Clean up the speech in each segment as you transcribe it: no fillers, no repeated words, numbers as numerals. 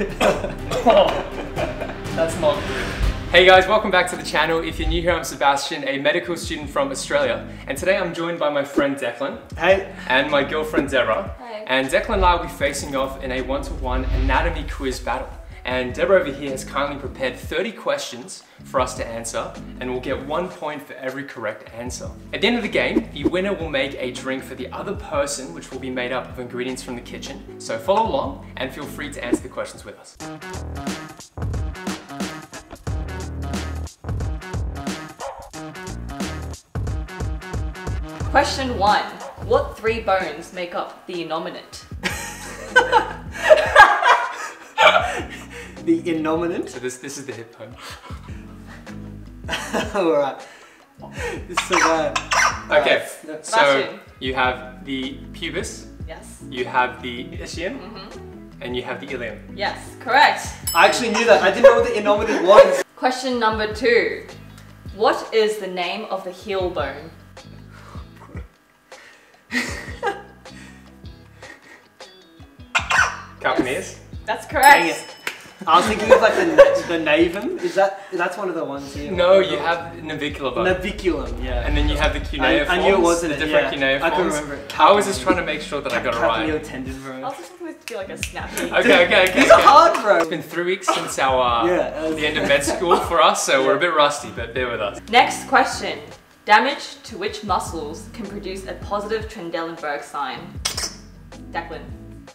That's not good. Hey guys, welcome back to the channel. If you're new here, I'm Sebastian, a medical student from Australia. And today I'm joined by my friend Declan. Hey. And my girlfriend Deborah. Hey. And Declan and I will be facing off in a one-to-one anatomy quiz battle. And Deborah over here has kindly prepared 30 questions for us to answer, and we'll get 1 point for every correct answer. At the end of the game, the winner will make a drink for the other person, which will be made up of ingredients from the kitchen. So follow along and feel free to answer the questions with us. Question 1. What 3 bones make up the innominate? The innominate? So this is the hip bone. Alright. This is so bad. Okay, Right. so Sebastian. you have the pubis, Yes. you have the ischium, and you have the ilium. Yes, correct. I actually knew that. I didn't know what the innominate was. Question number 2. What is the name of the heel bone? Calcaneus? That's Dang correct. it. I was thinking of like the navum. That's one of the ones here. No, you have navicular bone. Naviculum, yeah. And then you have the cuneiforms. I knew it wasn't the it, different yeah. cuneiforms. I couldn't remember it. I was just trying to make sure that I got it right. Capital tendon, bro. I was just looking to do like a snappy. Okay. These are hard, bro. It's been 3 weeks since our the end of med school for us, so we're a bit rusty, but bear with us. Next question. Damage to which muscles can produce a positive Trendelenburg sign? Declan.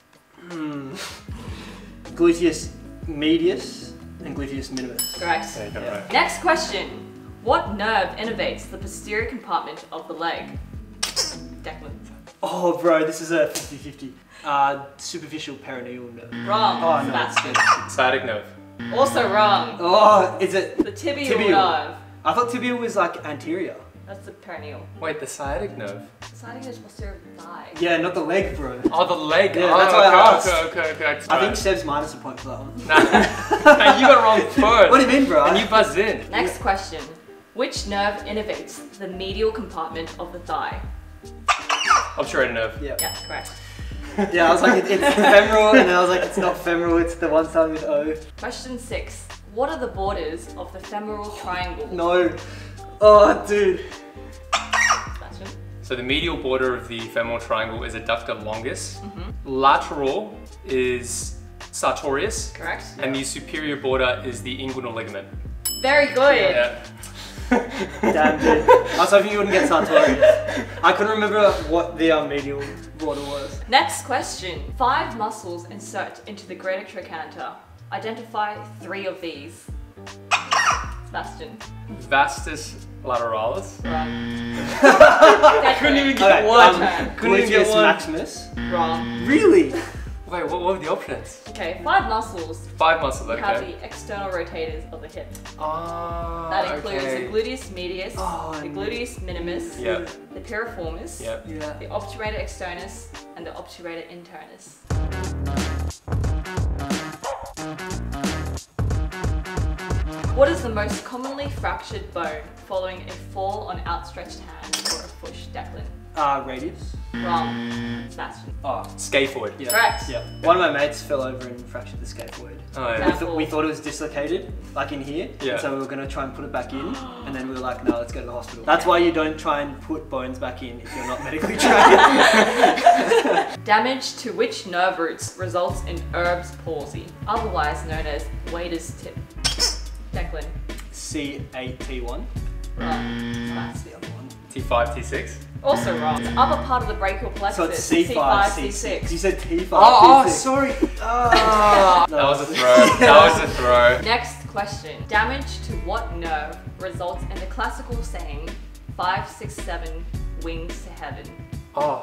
Gluteus medius and gluteus minimus. Correct. Yeah, you got it right. Next question. What nerve innervates the posterior compartment of the leg? Declan. Oh, bro, this is a 50-50. Superficial perineal nerve. Wrong. Oh, no. Sebastian. Sciatic nerve. Also wrong. Oh, is it? The tibial Tibial. nerve. I thought tibial was like anterior. That's the perineal. Wait, the sciatic nerve? The sciatic is posterior thigh. Yeah, not the leg, bro. Oh, the leg. Yeah, oh, that's why I asked. Okay. I think Seb's minus a point for that one. Nah, you got it wrong first. What do you mean, bro? And you buzzed in. Next question. Which nerve innervates the medial compartment of the thigh? Obturator nerve. Yeah. Yeah, correct. Yeah, I was like, it's femoral, and then I was like, it's not femoral, it's the one starting with O. Question 6. What are the borders of the femoral triangle? No. Oh, dude. Sebastian. So the medial border of the femoral triangle is adductor longus. Lateral is sartorius. Correct. And the superior border is the inguinal ligament. Very good. Yeah. Damn, dude. I was hoping you wouldn't get sartorius. I couldn't remember what the medial border was. Next question. 5 muscles insert into the greater trochanter. Identify 3 of these. Sebastian. Vastus lateralis. Wrong. Couldn't even get one. Couldn't even get Gluteus one. maximus. Wrong. Really? Wait, what were the options? Okay, 5 muscles. 5 muscles, You have okay. the external rotators of the hip. Ah, That includes okay. the gluteus medius, Oh, the gluteus minimus, Yep. the piriformis, Yep. Yeah. the obturator externus, and the obturator internus. What is the most commonly fractured bone following a fall on outstretched hand or a push? Declan. Radius. Wrong. Sebastian. Oh, Scaphoid. yeah. Correct. Yeah. One of my mates fell over and fractured the scaphoid. Oh, yeah. Yeah. We thought it was dislocated, like in here. Yeah. And so we were going to try and put it back in, and then we were like, no, let's go to the hospital. That's why you don't try and put bones back in if you're not medically trained. Damage to which nerve roots results in Erb's palsy, otherwise known as wader's tip? Declan. C8T1. Wrong. That's the other one. T5, T6. Also wrong. The upper part of the brachial plexus. So it's C5, C6. You said T5, Oh, T6. sorry. Oh. That was a throw. That was a throw. Next question. Damage to what nerve results in the classical saying 5, 6, 7 wings to heaven? Oh,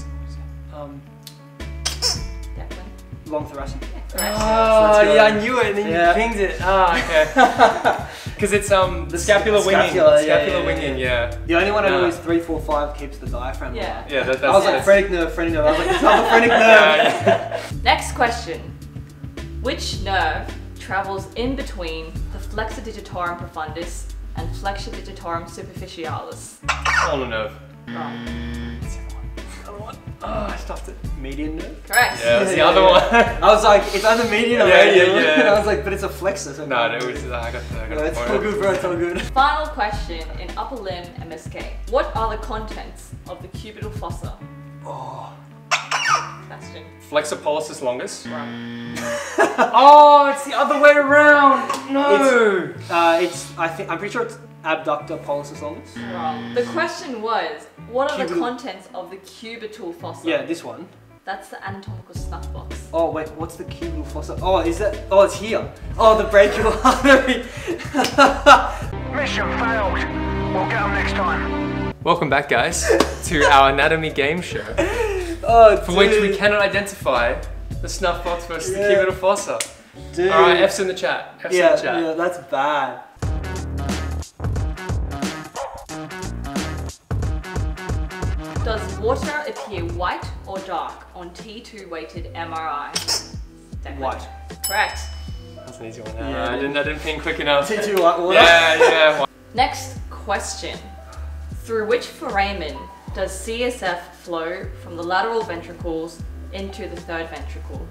Declan. Long thoracic. Correct. oh let's go. yeah, I knew it, and then Yeah. you pinged it. Ah, okay. Because it's the scapular winging. Scapula, Scapular yeah. winging, yeah. The only one I know Yeah. is 3, 4, 5 keeps the diaphragm. Yeah. alive. Yeah, that's. I was like, that's- phrenic nerve. I was like, it's not the phrenic nerve. Yeah. Next question. Which nerve travels in between the flexor digitorum profundus and flexor digitorum superficialis? Ulnar nerve. Wrong. I stuffed it. Median nerve? Correct. Yeah, that's the other one. I was like, it's either median or Yeah, radial. yeah. And I was like, but it's a flexor. So No, I got the it's point. all good, bro. It's all good. Final question in upper limb MSK. What are the contents of the cubital fossa? Oh. Sebastian. Flexor pollicis longus. Wrong. Oh, it's the other way around. No. I'm pretty sure it's abductor pollicis longus. Wrong. The question was, what are the Cubital- contents of the cubital fossa? Yeah, this one. That's the anatomical snuff box. Oh wait, what's the cubital fossa? Oh, is that? Oh, it's here. Oh, the brachial artery. Mission failed. We'll get them next time. Welcome back, guys, to our anatomy game show, Oh, for which we cannot identify the snuff box versus the Yeah. cubital fossa. Dude. All right, F's in the chat. F's in the chat. Yeah, that's bad. Does water appear white or dark on T2 weighted MRI? Declan. White. Correct. That's an easy one. Yeah. I didn't ping quick enough. T2 white water. Yeah. Next question. Through which foramen does CSF flow from the lateral ventricles into the third ventricle?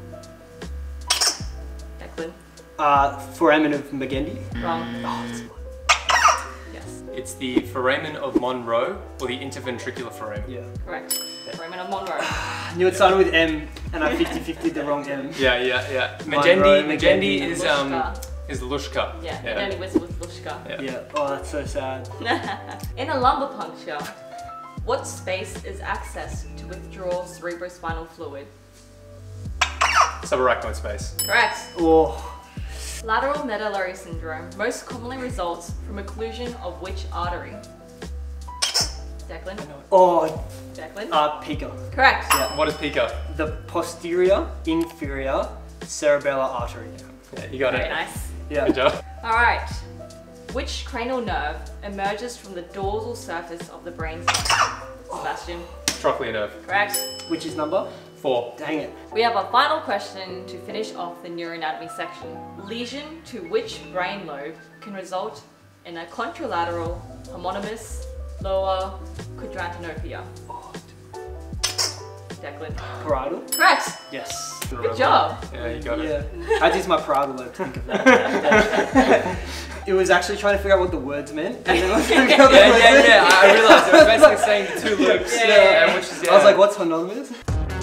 Declan. Foramen of Magendie. Wrong. Oh, it's Yes. It's the foramen of Monroe or the interventricular foramen. yeah. Correct. Foramen of Monroe. I knew it started with M, and I 50-50'd the wrong M. Yeah. Monroe, Magendie Magendie. is Lushka. Yeah, Magendie was with Lushka. Yeah. Oh, that's so sad. In a lumbar puncture, what space is accessed to withdraw cerebrospinal fluid? Subarachnoid space. Correct. Oh. Lateral medullary syndrome most commonly results from occlusion of which artery? Declan. Oh. Declan. Pica. Correct. Yeah. What is pica? The posterior inferior cerebellar artery. Yeah, you got Very it. nice. Yeah. Good job. All right. Which cranial nerve emerges from the dorsal surface of the brain stem? Sebastian. Trochlear nerve. Correct. Which is number? 4. Dang it. We have a final question to finish off the neuroanatomy section. Lesion to which brain lobe can result in a contralateral homonymous lower quadrantenopia? Declan. Parietal? Correct. Yes. Good job. Yeah, you got it. Yeah. I use my parietal lobe to think of that. It was actually trying to figure out what the words meant. And then I was figuring out the words meant. Yeah. I realized it was basically saying the two loops. Yeah. Which is, I was like, what's homonymous?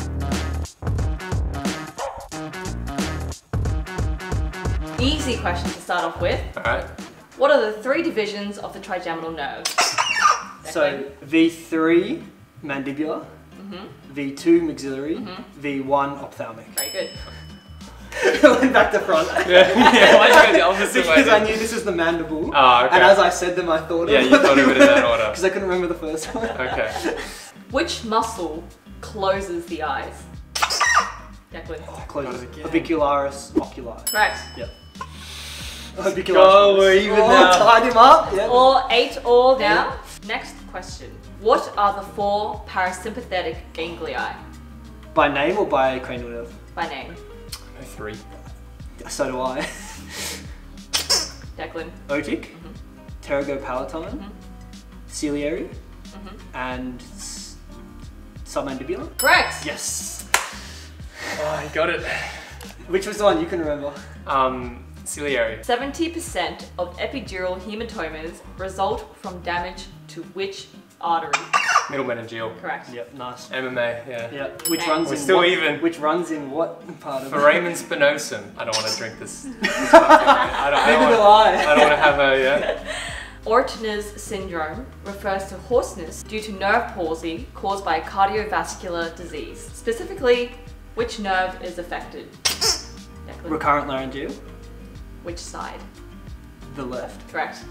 Easy question to start off with. Alright. What are the 3 divisions of the trigeminal nerve? So V3 mandibular, V2 maxillary, V1 ophthalmic. Very good. Went back to front. Yeah, why'd you go the opposite way? Because I then? knew this is the mandible. Oh, okay. And as I said them, I thought of Yeah, you thought of it in that order. Because I couldn't remember the first one. Okay. Which muscle closes the eyes? Declan. Closes. Got it again. Orbicularis oculi. Correct. Yep. Orbicularis. go, we're even now. Tied him up. Yep. All 8 all now. Next question. What are the 4 parasympathetic ganglia? By name or by cranial nerve? By name. 3. So do I. Declan. Otic, pterygopalatine, ciliary, and submandibular. Correct. Yes. Oh, you got it. Which was the one you can remember? Ciliary. 70% of epidural hematomas result from damage to which artery? Middle meningeal. Correct. Yep, nice. MMA, yeah. Yep. Which Okay. runs We're in still what, even. Which runs in what part of Foramen spinosum. I don't want to drink this. I Neither do don't I. want to have a, yeah. Ortner's syndrome refers to hoarseness due to nerve palsy caused by cardiovascular disease. Specifically, which nerve is affected? Declan. Recurrent laryngeal, Which side? the left. Correct.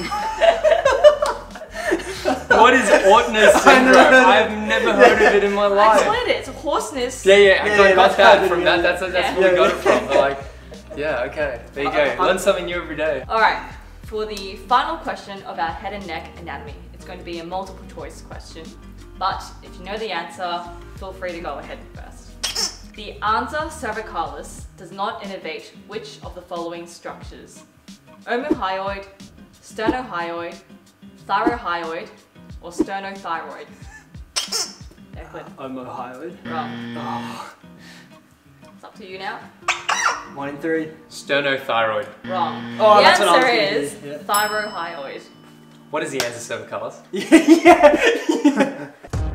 What is Ortner's syndrome? I've never heard of it in my I life. explained it. It's hoarseness. Yeah, I Yeah, got that's that how from it that. is. That's Yeah. where we got it from. But like, yeah, okay. There you go. Learn something new every day. All right. For the final question about head and neck anatomy, it's going to be a multiple choice question. But if you know the answer, feel free to go ahead first. The ansa cervicalis does not innervate which of the following structures? Omohyoid, sternohyoid, thyrohyoid, or sternothyroid? Declan. Omohyoid. Wrong. Oh, It's up to you now. 1 in 3. Sternothyroid. Wrong. Oh, the that's what I was answer gonna is do, yeah. thyrohyoid. What is the answer, cervicalis? Yeah.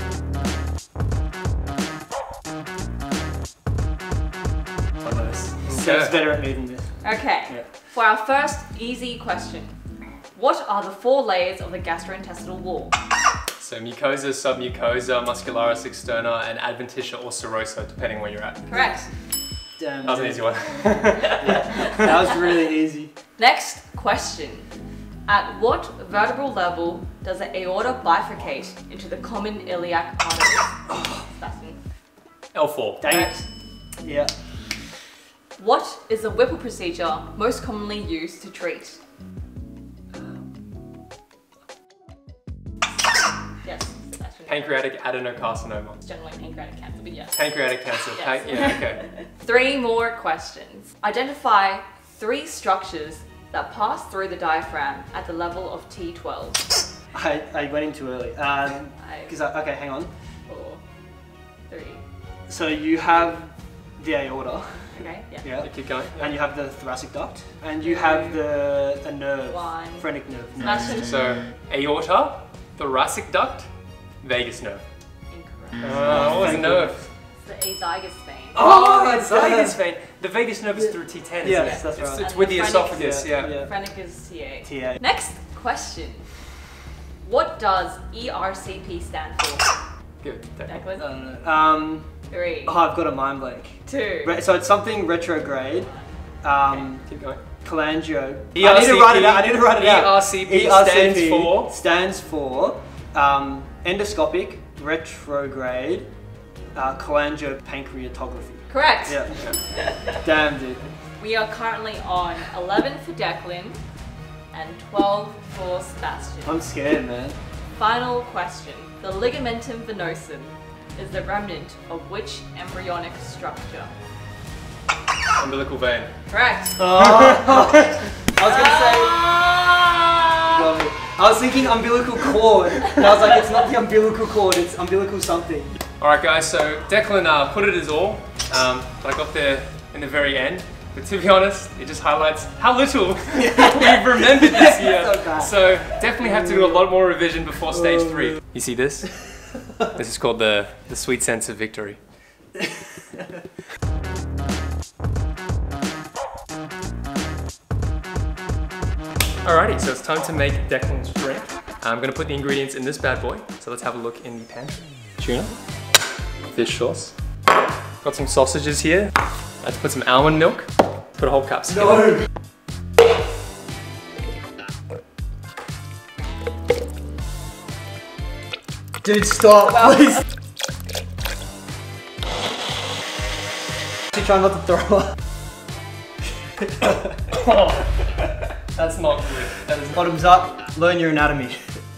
Seb's better at me than this. Okay. Yeah. For our first easy question, what are the 4 layers of the gastrointestinal wall? So mucosa, submucosa, muscularis externa, and adventitia or serosa, depending where you're at. Correct. Damn. That was an easy one. Yeah. That was really easy. Next question. At what vertebral level does the aorta bifurcate into the common iliac artery? Sebastian. L4. Dang Correct. it. Yeah. What is the Whipple procedure most commonly used to treat? Yes, Sebastian. Pancreatic adenocarcinoma. It's generally pancreatic cancer, but yes. Pancreatic cancer. Yes. Yeah, okay. 3 more questions. Identify 3 structures that pass through the diaphragm at the level of T12. I went in too early. Okay, hang on. 4, 3. So you have the aorta. Okay, yeah. Yeah. Keep going. And you have the thoracic duct. And you have a nerve. 1. Phrenic nerve. Sebastian. So, aorta, thoracic duct, vagus nerve. Incorrect. What was the Thank nerve? It's the azygous vein. Oh, it's vagus vein. The vagus nerve is through T10, isn't Yes, it? that's right. It's And with the the phrenic- esophagus, yeah. Phrenic is TA. TA. Next question. What does ERCP stand for? Good. Declan? 3, Oh, I've got a mind blank. 2. So it's something retrograde. Keep going. Cholangio. ERCP, I need to write it out. ERCP stands for endoscopic retrograde cholangiopancreatography. Correct. Yeah. Damn, dude. We are currently on 11 for Declan and 12 for Sebastian. I'm scared, man. Final question. The ligamentum venosum is the remnant of which embryonic structure? Umbilical vein. Correct. I was gonna say. Ah! Got me. I was thinking umbilical cord, and I was like, it's not the umbilical cord, it's umbilical something. Alright guys, so Declan put it as all, but I got there in the very end. But to be honest, it just highlights how little we've remembered this year. So definitely have to do a lot more revision before stage 3. You see this? This is called the sweet sense of victory. Alrighty, so it's time to make Declan's drink. I'm gonna put the ingredients in this bad boy. So let's have a look in the pantry. Tuna, fish sauce. Got some sausages here. I have to put some almond milk. Put a whole capsicum. No! Dude, stop, please! Actually try not to throw up. That's not good. That is Bottoms up, learn your anatomy.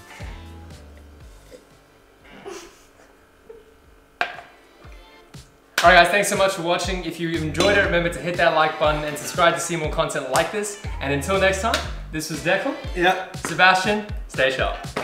Alright guys, thanks so much for watching. If you enjoyed it, remember to hit that like button and subscribe to see more content like this. And until next time, this was Declan. Yep. Sebastian, stay sharp.